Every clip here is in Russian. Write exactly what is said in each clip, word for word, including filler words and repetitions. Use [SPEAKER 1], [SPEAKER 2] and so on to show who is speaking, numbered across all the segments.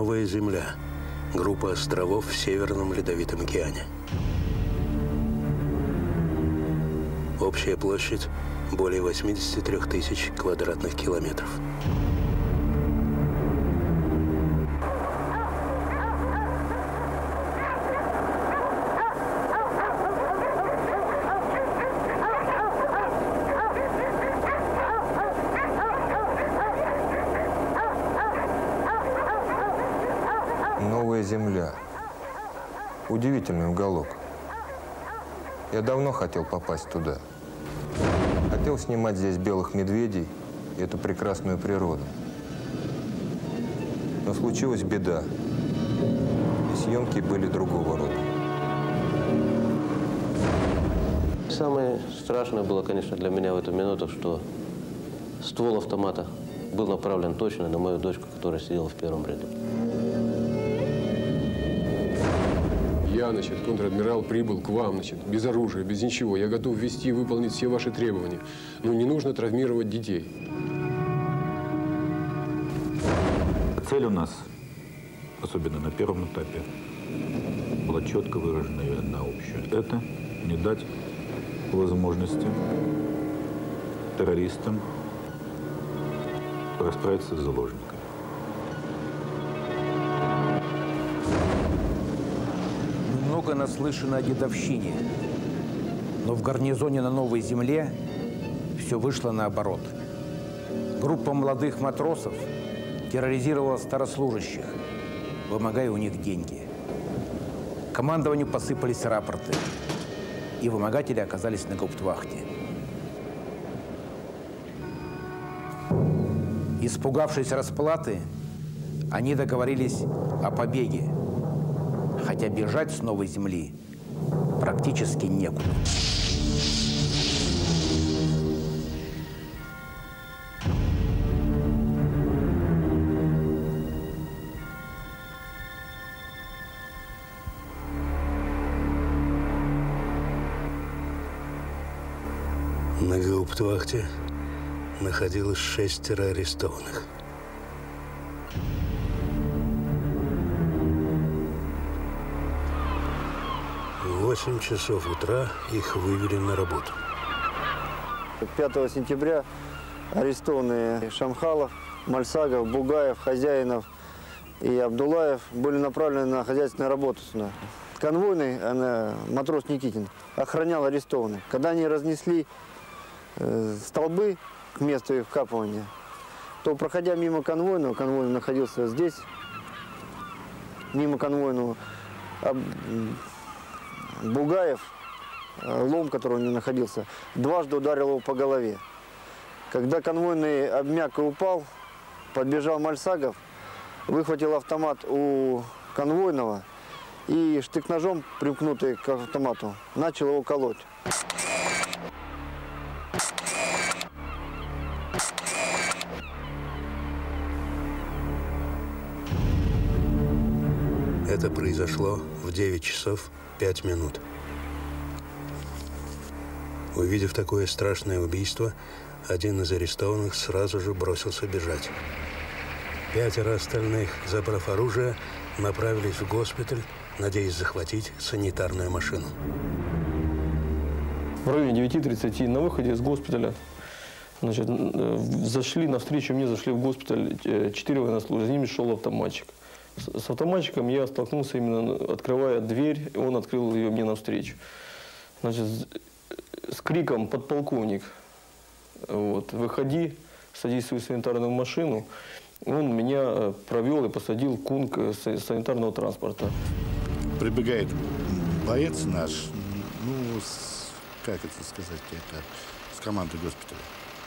[SPEAKER 1] Новая Земля. Группа островов в Северном Ледовитом океане. Общая площадь более восьмидесяти трёх тысяч квадратных километров.
[SPEAKER 2] Новая Земля. Удивительный уголок. Я давно хотел попасть туда. Хотел снимать здесь белых медведей и эту прекрасную природу. Но случилась беда. И съемки были другого рода.
[SPEAKER 3] Самое страшное было, конечно, для меня в эту минуту, что ствол автомата был направлен точно на мою дочку, которая сидела в первом ряду.
[SPEAKER 4] Я, значит, контр-адмирал, прибыл к вам, значит, без оружия, без ничего. Я готов ввести и выполнить все ваши требования. Но не нужно травмировать детей.
[SPEAKER 5] Цель у нас, особенно на первом этапе, была четко выражена и одна общая. Это не дать возможности террористам расправиться с заложниками.
[SPEAKER 6] Много наслышано о дедовщине, но в гарнизоне на Новой Земле все вышло наоборот. Группа молодых матросов терроризировала старослужащих, вымогая у них деньги. Командованию посыпались рапорты, и вымогатели оказались на гауптвахте. Испугавшись расплаты, они договорились о побеге, хотя бежать с Новой Земли практически некуда.
[SPEAKER 1] На гауптвахте находилось шестеро арестованных. В восемь часов утра их вывели на работу.
[SPEAKER 7] пятого сентября арестованные Шамхалов, Мальсагов, Бугаев, Хозяинов и Абдулаев были направлены на хозяйственную работу сюда. Конвойный, она, матрос Никитин, охранял арестованных. Когда они разнесли э, столбы к месту их вкапывания, то, проходя мимо конвойного, конвойный находился здесь, мимо конвойного, об, Бугаев, лом, который у него находился, дважды ударил его по голове. Когда конвойный обмяк и упал, подбежал Мальсагов, выхватил автомат у конвойного и штык-ножом, примкнутый к автомату, начал его колоть.
[SPEAKER 1] Это произошло в девять часов пять минут. Увидев такое страшное убийство, один из арестованных сразу же бросился бежать. Пятеро остальных, забрав оружие, направились в госпиталь, надеясь захватить санитарную машину.
[SPEAKER 8] В районе девяти тридцати на выходе из госпиталя, значит, зашли, навстречу мне зашли в госпиталь четыре военнослужащих, с ними шел автоматчик. С автоматчиком я столкнулся именно, открывая дверь, он открыл ее мне навстречу. Значит, с криком «Подполковник, вот, выходи, садись в свою санитарную машину», он меня провел и посадил в кунг санитарного транспорта.
[SPEAKER 9] Прибегает боец наш, ну, с, как это сказать, это, с команды госпиталя.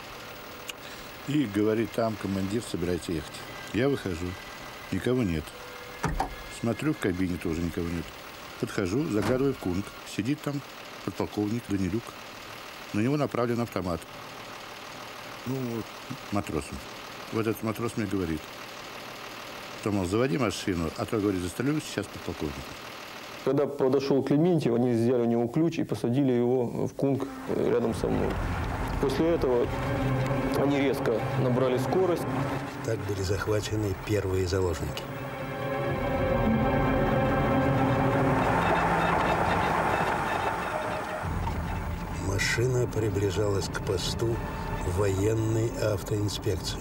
[SPEAKER 9] И говорит, там командир, собирайте ехать. Я выхожу, никого нет. Смотрю, в кабине тоже никого нет. Подхожу, заглядываю в кунг. Сидит там подполковник Данилюк. На него направлен автомат. Ну, вот, матросом. Вот этот матрос мне говорит, что, мол, заводи машину, а то, говорит, застрелю сейчас подполковника.
[SPEAKER 8] Когда подошел Клементьев, они взяли у него ключ и посадили его в кунг рядом со мной. После этого они резко набрали скорость.
[SPEAKER 1] Так были захвачены первые заложники. Машина приближалась к посту военной автоинспекции.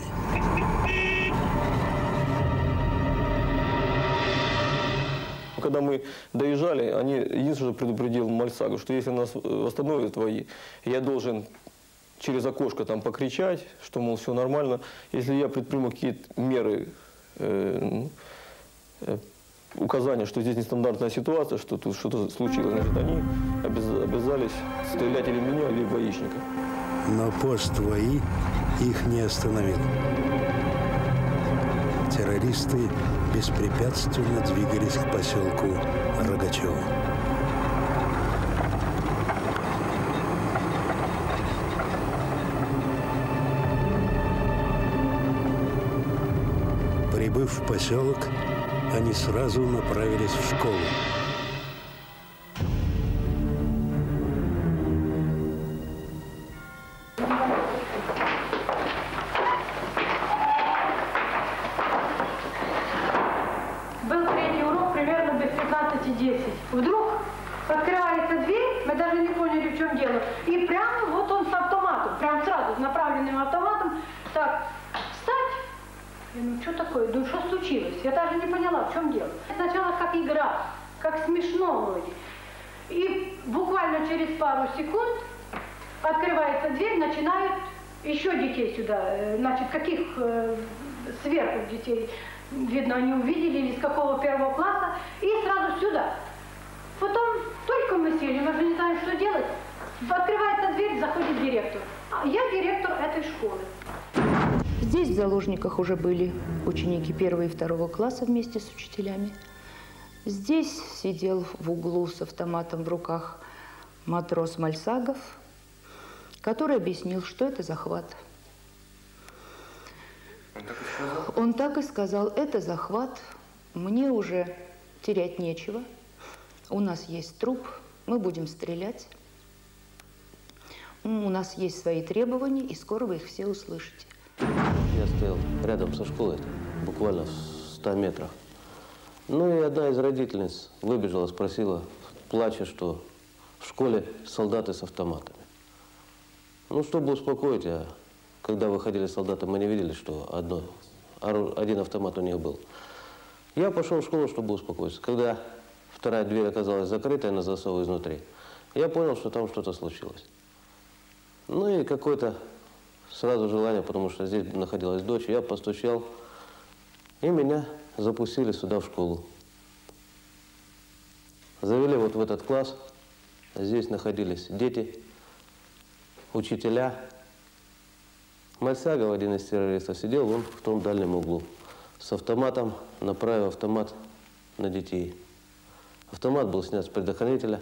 [SPEAKER 8] Когда мы доезжали, они единственное, что предупредил Мальсагов, что если нас остановят вои, я должен через окошко там покричать, что, мол, все нормально. Если я предприму какие-то меры, э, э, указания, что здесь нестандартная ситуация, что тут что-то случилось, значит, они обяз обязались стрелять или меня, или воичника.
[SPEAKER 1] Но пост ВАИ их не остановил. Террористы беспрепятственно двигались к поселку Рогачево. Прибыв в поселок, они сразу направились в школу.
[SPEAKER 10] Был третий урок примерно без пятнадцати десять. Вдруг открывается дверь, мы даже не поняли, в чем дело. И прямо вот он с автоматом, прям сразу, с направленным автоматом. Так, встать. Я ну что такое? Ну что случилось? Я даже не поняла, в чем дело. Сначала как игра, как смешно вроде. И буквально через пару секунд открывается дверь, начинают еще детей сюда. Значит, каких э, сверху детей, видно, они увидели, или с какого первого класса, и сразу сюда. Потом только мы сели, мы же не знаем, что делать. Открывается дверь, заходит директор. А я директор этой школы.
[SPEAKER 11] Здесь в заложниках уже были ученики первого и второго класса вместе с учителями. Здесь сидел в углу с автоматом в руках матрос Мальсагов, который объяснил, что это захват.
[SPEAKER 12] Он так и сказал?
[SPEAKER 11] Он так и сказал, это захват, мне уже терять нечего, у нас есть труп, мы будем стрелять, у нас есть свои требования, и скоро вы их все услышите.
[SPEAKER 3] Я стоял рядом со школой, буквально в ста метрах. Ну и одна из родительниц выбежала, спросила, плача, что в школе солдаты с автоматами. Ну, чтобы успокоить, а когда выходили солдаты, мы не видели, что одно, один автомат у них был. Я пошел в школу, чтобы успокоиться. Когда вторая дверь оказалась закрытая на засов изнутри, я понял, что там что-то случилось. Ну и какое-то сразу желание, потому что здесь находилась дочь, я постучал, и меня запустили сюда в школу. Завели вот в этот класс, здесь находились дети, учителя. Мальсагов, один из террористов, сидел он в том дальнем углу с автоматом, направив автомат на детей. Автомат был снят с предохранителя,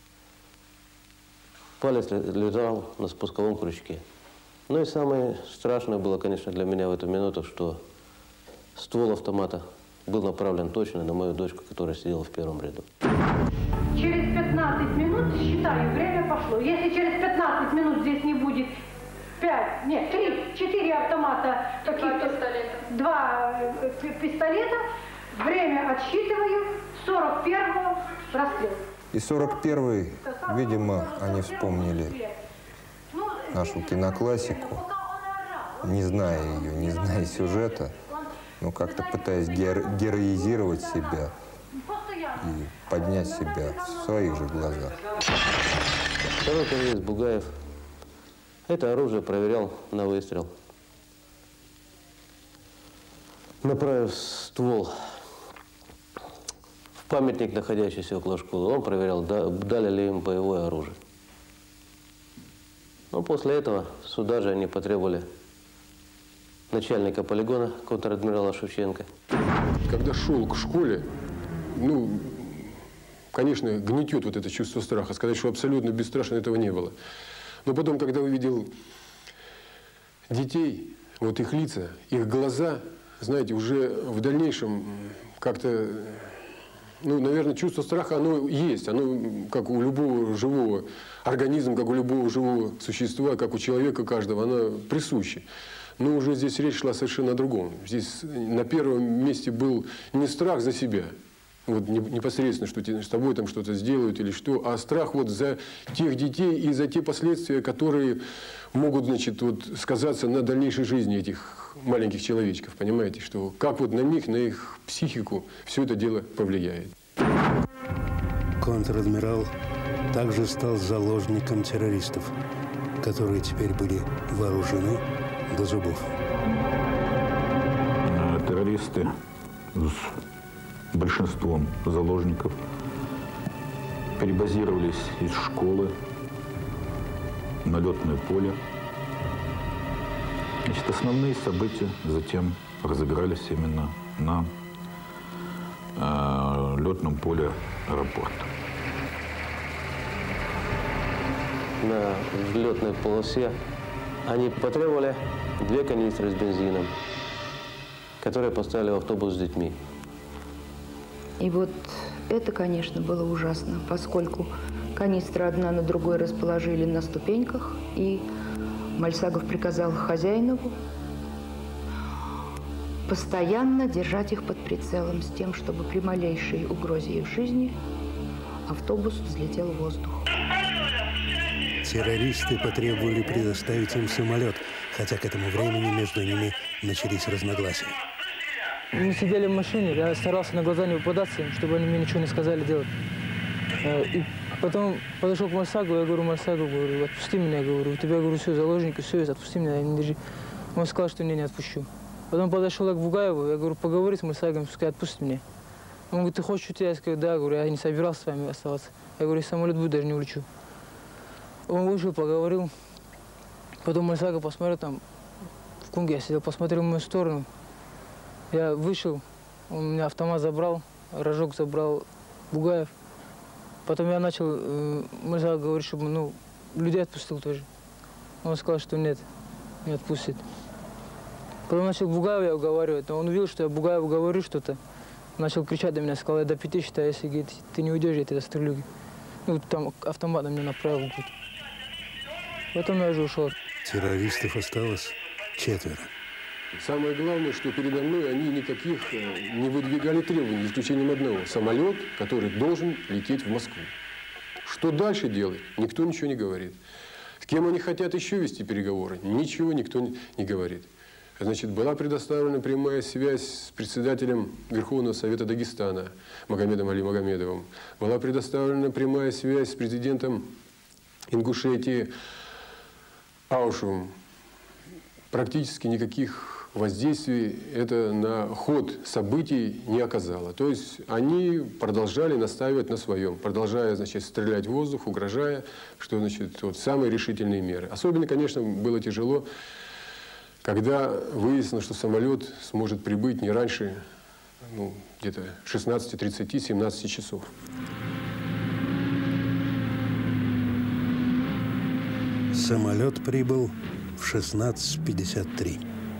[SPEAKER 3] палец лежал на спусковом крючке. Ну и самое страшное было, конечно, для меня в эту минуту, что ствол автомата был направлен точно на мою дочку, которая сидела в первом ряду.
[SPEAKER 10] Через пятнадцать минут, считаю, время пошло. Если через пятнадцать минут здесь не будет пять, нет, три, четыре автомата, каких-то, два пистолета, время отсчитываю, сорок первого расстрел.
[SPEAKER 2] И сорок первый, видимо, они вспомнили нашу киноклассику, не зная ее, не зная сюжета, но как-то пытаясь геро героизировать себя и поднять себя в своих же глазах.
[SPEAKER 3] Второй террорист Бугаев это оружие проверял на выстрел. Направив ствол в памятник, находящийся около школы, он проверял, дали ли им боевое оружие. Но после этого сюда же они потребовали начальника полигона, контр-адмирала Шевченко.
[SPEAKER 4] Когда шел к школе, ну, конечно, гнетет вот это чувство страха. Сказать, что абсолютно бесстрашно, этого не было. Но потом, когда увидел детей, вот их лица, их глаза, знаете, уже в дальнейшем как-то, ну, наверное, чувство страха, оно есть. Оно, как у любого живого организма, как у любого живого существа, как у человека каждого, оно присуще. Но уже здесь речь шла совершенно о другом. Здесь на первом месте был не страх за себя. вот непосредственно, что с тобой там что-то сделают или что, а страх вот за тех детей и за те последствия, которые могут, значит, вот сказаться на дальнейшей жизни этих маленьких человечков, понимаете, что как вот на них, на их психику все это дело повлияет.
[SPEAKER 1] Контр-адмирал также стал заложником террористов, которые теперь были вооружены до зубов.
[SPEAKER 5] Террористы с большинством заложников перебазировались из школы на летное поле. Значит, основные события затем разыгрались именно на э, летном поле аэропорта.
[SPEAKER 3] На взлетной полосе они потребовали две канистры с бензином, которые поставили в автобус с детьми.
[SPEAKER 11] И вот это, конечно, было ужасно, поскольку канистры одна на другой расположили на ступеньках, и Мальсагов приказал хозяину постоянно держать их под прицелом с тем, чтобы при малейшей угрозе их жизни автобус взлетел в воздух.
[SPEAKER 1] Террористы потребовали предоставить им самолет, хотя к этому времени между ними начались разногласия.
[SPEAKER 12] Мы сидели в машине, я старался на глаза не попадаться им, чтобы они мне ничего не сказали делать. И потом подошел к Мальсагу, я говорю, Мальсагу, говорю, отпусти меня, говорю, у тебя, говорю, все, заложники, все, отпусти меня, не держи. Он сказал, что не, не отпущу. Потом подошел я к Бугаеву, я говорю, поговори с Мальсагом, пускай отпусти меня. Он говорит, ты хочешь уйти? Я сказал, да, говорю, я не собирался с вами оставаться. Я говорю, самолет будет, даже не улечу. Он вышел, поговорил. Потом Мальсага посмотрел там, в Кунге я сидел, посмотрел в мою сторону. Я вышел, он у меня автомат забрал, рожок забрал Бугаев. Потом я начал, э, Мальсага говорит, чтобы, ну, людей отпустил тоже. Он сказал, что нет, не отпустит. Потом начал Бугаева я уговаривать, но он увидел, что я Бугаеву говорю что-то. Начал кричать до меня, сказал, я до пяти считаю, если, говорит, ты не уйдешь, я тебя застрелю. Ну, там автомат на меня направил. Потом я уже ушел.
[SPEAKER 1] Террористов осталось четверо.
[SPEAKER 4] Самое главное, что передо мной они никаких не выдвигали требований, за исключением одного. Самолет, который должен лететь в Москву. Что дальше делать, никто ничего не говорит. С кем они хотят еще вести переговоры, ничего никто не говорит. Значит, была предоставлена прямая связь с председателем Верховного Совета Дагестана Магомедом Али Магомедовым. Была предоставлена прямая связь с президентом Ингушетии Аушевым. Практически никаких воздействий это на ход событий не оказало. То есть они продолжали настаивать на своем, продолжая, значит, стрелять в воздух, угрожая, что, значит, вот самые решительные меры. Особенно, конечно, было тяжело, когда выяснилось, что самолет сможет прибыть не раньше, ну, где-то шестнадцати тридцати — семнадцати часов.
[SPEAKER 1] Самолет прибыл в шестнадцать пятьдесят три.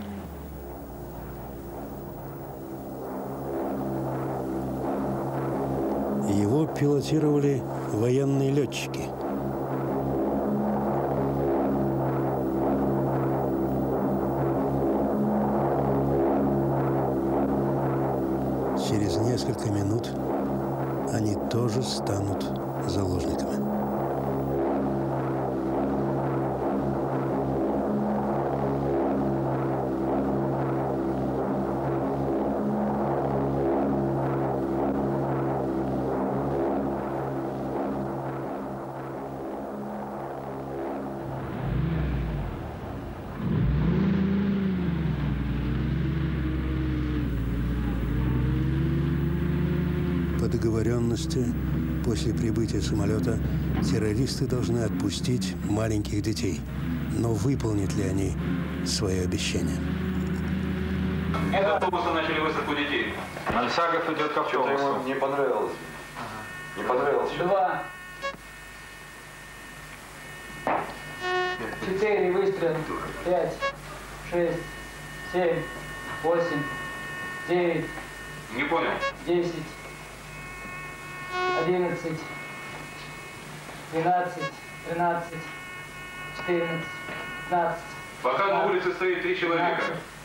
[SPEAKER 1] Его пилотировали военные летчики. Через несколько минут они тоже станут заложниками. По договоренности, после прибытия самолета террористы должны отпустить маленьких детей. Но выполнят ли они свое обещание?
[SPEAKER 13] Из автобуса начали высадку детей. Мальсагов идет к автобусу.
[SPEAKER 14] Что-то ему не понравилось. Не понравилось.
[SPEAKER 12] Два. Четыре выстрела. Пять. Шесть. Семь. Восемь. Девять.
[SPEAKER 13] Не понял.
[SPEAKER 12] Десять. Одиннадцать. Двенадцать. Тринадцать. Четырнадцать. Пятнадцать.
[SPEAKER 13] Пока на улице стоит три человека.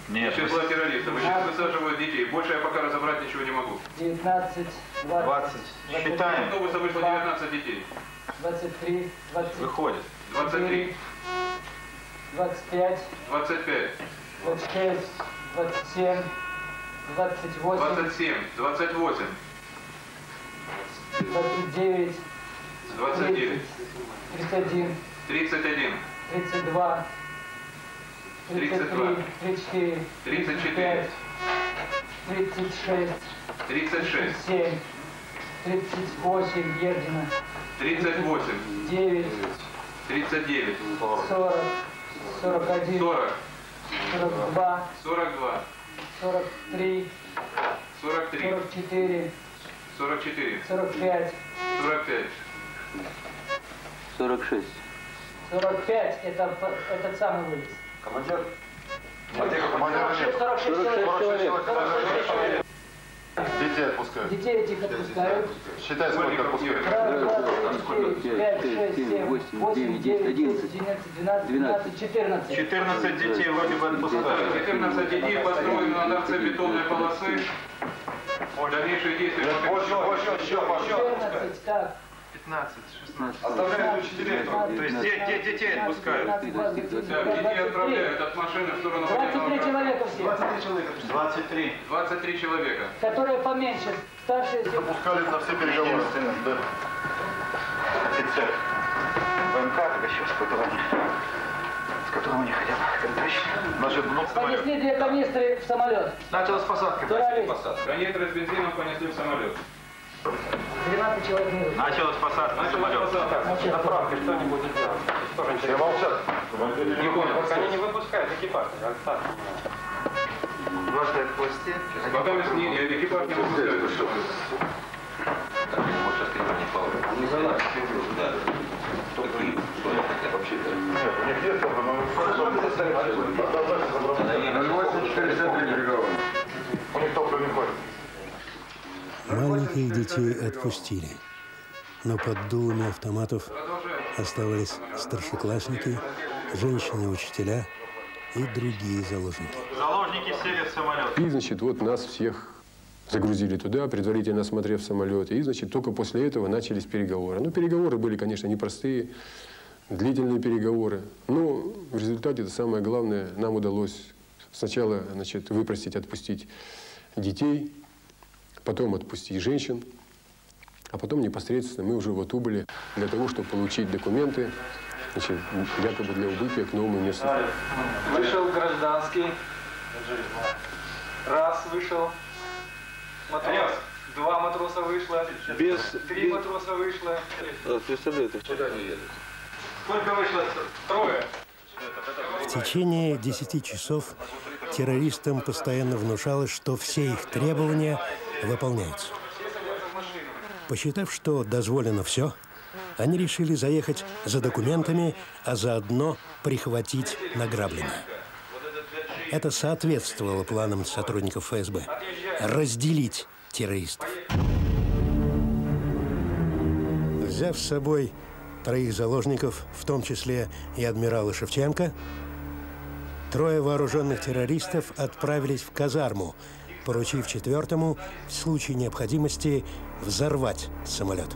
[SPEAKER 13] Нет. Из числа террористов. Вы сейчас высаживают детей. Больше я пока разобрать ничего не могу.
[SPEAKER 12] девятнадцать, двадцать.
[SPEAKER 13] Считаем. Автобуса вышло девятнадцать детей.
[SPEAKER 12] двадцать три, двадцать.
[SPEAKER 13] Выходит. двадцать три.
[SPEAKER 12] двадцать пять.
[SPEAKER 13] двадцать пять.
[SPEAKER 12] двадцать шесть, двадцать семь, двадцать восемь.
[SPEAKER 13] двадцать семь, двадцать восемь.
[SPEAKER 12] двадцать девять.
[SPEAKER 13] двадцать девять.
[SPEAKER 12] тридцать один.
[SPEAKER 13] тридцать один.
[SPEAKER 12] тридцать два.
[SPEAKER 13] тридцать два.
[SPEAKER 12] тридцать четыре.
[SPEAKER 13] тридцать четыре.
[SPEAKER 12] тридцать шесть.
[SPEAKER 13] тридцать шесть.
[SPEAKER 12] семь. тридцать восемь. Ердина.
[SPEAKER 13] тридцать восемь.
[SPEAKER 12] девять.
[SPEAKER 13] тридцать девять.
[SPEAKER 12] сорок. сорок один.
[SPEAKER 13] сорок.
[SPEAKER 12] сорок два.
[SPEAKER 13] сорок два.
[SPEAKER 12] сорок три.
[SPEAKER 13] сорок три.
[SPEAKER 12] сорок четыре.
[SPEAKER 13] сорок четыре.
[SPEAKER 12] сорок пять.
[SPEAKER 13] сорок пять.
[SPEAKER 3] сорок шесть.
[SPEAKER 12] сорок пять это этот самый вылез.
[SPEAKER 14] Командир? Командир,
[SPEAKER 12] сорок шесть человек.
[SPEAKER 14] человек. Детей отпускают.
[SPEAKER 12] Детей этих отпускают.
[SPEAKER 14] Считай, сколько отпускают.
[SPEAKER 12] Раз, два, три, четыре, пять, шесть, семь, восемь, девять, десять, одиннадцать, двенадцать, тринадцать, четырнадцать.
[SPEAKER 13] четырнадцать детей вроде бы отпускают. четырнадцать детей построены на торце бетонной полосы. Дальнейшие действия.
[SPEAKER 14] Больше, больше, еще,
[SPEAKER 12] четырнадцать, так.
[SPEAKER 13] пятнадцать, шестнадцать.
[SPEAKER 14] Оставляют учителей.
[SPEAKER 13] То есть де- де- детей отпускают. Да, детей отправляют от машины в сторону
[SPEAKER 12] двадцать три человека все.
[SPEAKER 13] двадцать три. двадцать три человека.
[SPEAKER 12] Которые поменьше, старшие все.
[SPEAKER 14] Пускали на все переговоры. Да.
[SPEAKER 15] Офицер ВМК, так еще с которым они, с которым они хотят контачить.
[SPEAKER 14] Значит, ну,
[SPEAKER 12] Понесли две канистры в самолет.
[SPEAKER 15] Началась посадка.
[SPEAKER 13] Канистры с бензином понесли в самолет.
[SPEAKER 12] двенадцать человек не вышло.
[SPEAKER 13] Началась посадка на самолет.
[SPEAKER 15] Заправка, что они будут делать? Тоже
[SPEAKER 14] все молчат.
[SPEAKER 13] Не понял.
[SPEAKER 15] Они не выпускают экипаж. Важно в хвосте.
[SPEAKER 13] Пока не, экипаж не выпускают.
[SPEAKER 15] Не залазь. Вообще-то.
[SPEAKER 14] Нет, у них есть только, но... У них только не ходит.
[SPEAKER 1] Маленьких детей отпустили, но под дулами автоматов оставались старшеклассники, женщины-учителя и другие заложники.
[SPEAKER 13] Заложники сели в самолет.
[SPEAKER 4] И, значит, вот нас всех загрузили туда, предварительно осмотрев самолет. И, значит, только после этого начались переговоры. Ну, переговоры были, конечно, непростые, длительные переговоры. Но в результате, это самое главное, нам удалось сначала, значит, выпросить, отпустить детей, потом отпустить женщин, а потом непосредственно мы уже вот убыли для того, чтобы получить документы, значит, якобы для убытия к новому месту.
[SPEAKER 15] Вышел гражданский. Раз вышел. Матрос. Два матроса вышло.
[SPEAKER 3] Без,
[SPEAKER 15] Три
[SPEAKER 3] без...
[SPEAKER 15] матроса вышло.
[SPEAKER 3] А, представляете,
[SPEAKER 15] куда они едут?
[SPEAKER 13] Сколько вышло? Трое.
[SPEAKER 1] В течение десяти часов террористам постоянно внушалось, что все их требования выполняются. Посчитав, что дозволено все, они решили заехать за документами, а заодно прихватить награбленное. Это соответствовало планам сотрудников ФСБ – разделить террористов. Взяв с собой троих заложников, в том числе и адмирала Шевченко, трое вооруженных террористов отправились в казарму, поручив четвертому в случае необходимости взорвать самолет.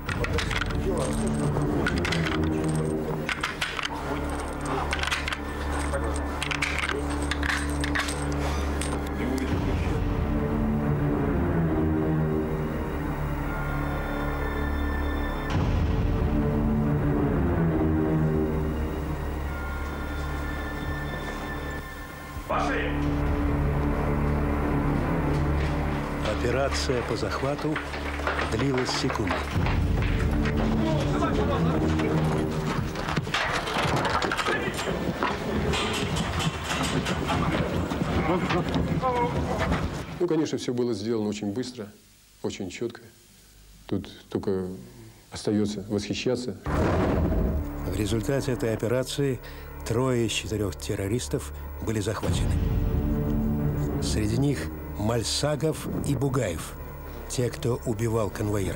[SPEAKER 1] Операция по захвату длилась секунды.
[SPEAKER 4] Ну, конечно, все было сделано очень быстро, очень четко. Тут только остается восхищаться.
[SPEAKER 1] В результате этой операции трое из четырех террористов были захвачены. Среди них Мальсагов и Бугаев, те, кто убивал конвоира.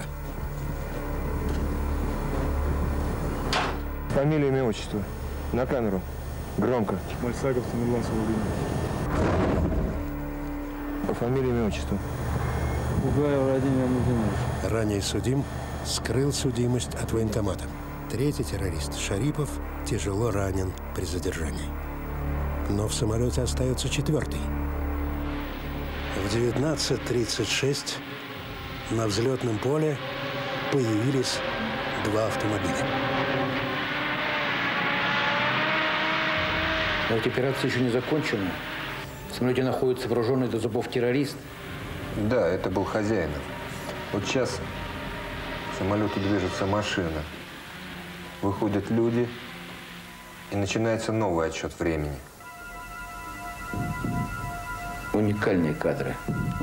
[SPEAKER 2] Фамилия, имя, отчество. На камеру. Громко.
[SPEAKER 16] Мальсагов Тамерлан Сулугин.
[SPEAKER 12] По фамилии, имя, отчеству. Бугаев Владимир Владимирович.
[SPEAKER 1] Ранее судим, скрыл судимость от военкомата. Третий террорист, Шарипов, тяжело ранен при задержании. Но в самолете остается четвертый. В девятнадцать тридцать шесть на взлетном поле появились два автомобиля.
[SPEAKER 6] Но ведь операция еще не закончена. В самолете находится вооруженный до зубов террорист.
[SPEAKER 2] Да, это был Хозяинов. Вот сейчас к самолету движется машина. Выходят люди, и начинается новый отсчет времени.
[SPEAKER 6] Уникальные кадры.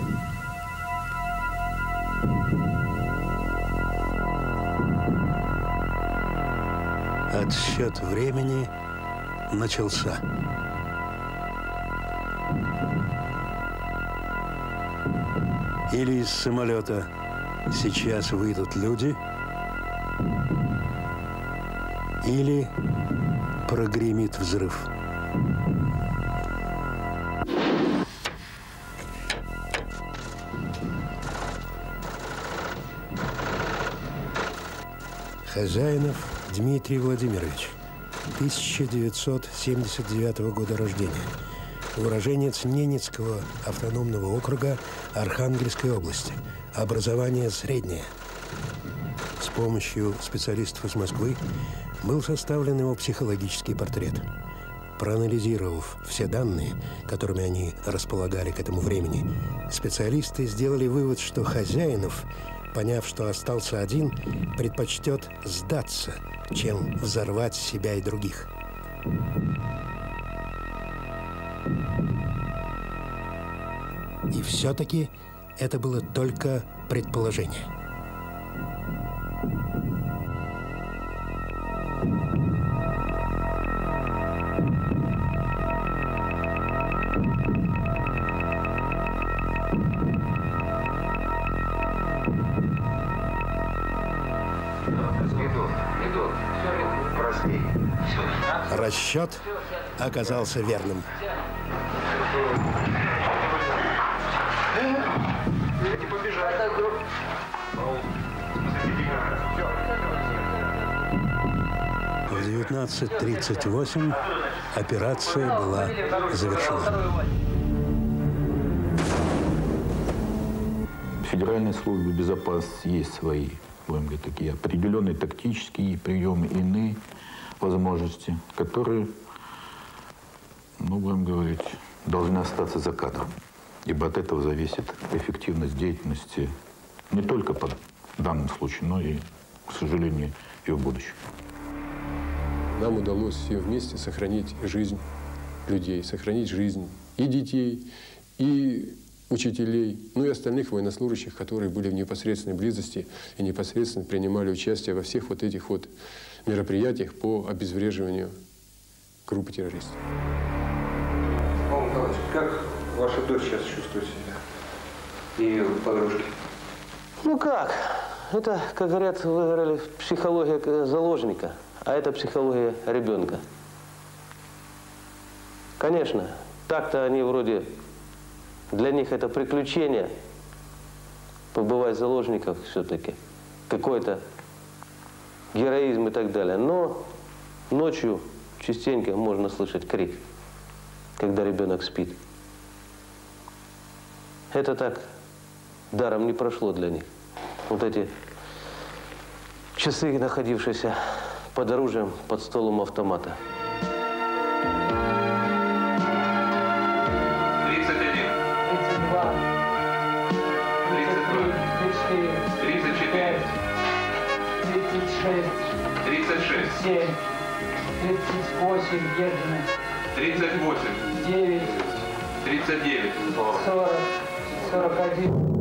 [SPEAKER 1] Отсчет времени начался. Или из самолета сейчас выйдут люди, или прогремит взрыв. Хозяинов Дмитрий Владимирович, тысяча девятьсот семьдесят девятого года рождения, уроженец Ненецкого автономного округа Архангельской области, образование среднее. С помощью специалистов из Москвы был составлен его психологический портрет. Проанализировав все данные, которыми они располагали к этому времени, специалисты сделали вывод, что Хозяинов, поняв, что остался один, предпочтет сдаться, чем взорвать себя и других. И все-таки это было только предположение. Расчет оказался верным. В девятнадцать тридцать восемь операция была завершена.
[SPEAKER 5] В Федеральной службе безопасности есть свои, будем говорить, такие определенные тактические приемы, иные возможности, которые, ну, будем говорить, должны остаться за кадром. Ибо от этого зависит эффективность деятельности не только по данному случаю, но и, к сожалению, и в будущем.
[SPEAKER 4] Нам удалось всем вместе сохранить жизнь людей, сохранить жизнь и детей, и учителей, ну и остальных военнослужащих, которые были в непосредственной близости и непосредственно принимали участие во всех вот этих вот мероприятиях по обезвреживанию группы террористов.
[SPEAKER 16] Павел Николаевич, как ваша дочь сейчас чувствует себя? И ее подружки?
[SPEAKER 3] Ну как? Это, как говорят, вы говорили, психология заложника, а это психология ребенка. Конечно, так-то они вроде, для них это приключение, побывать заложников все-таки, какой-то героизм и так далее. Но ночью частенько можно слышать крик, когда ребенок спит. Это так даром не прошло для них. Вот эти часы, находившиеся под оружием, под столом автомата.
[SPEAKER 13] тридцать один. тридцать два. тридцать три. тридцать четыре.
[SPEAKER 12] тридцать шесть.
[SPEAKER 13] тридцать шесть.
[SPEAKER 12] семь. тридцать восемь. Держим.
[SPEAKER 13] тридцать восемь.
[SPEAKER 12] девять.
[SPEAKER 13] тридцать девять.
[SPEAKER 12] сорок. сорок один.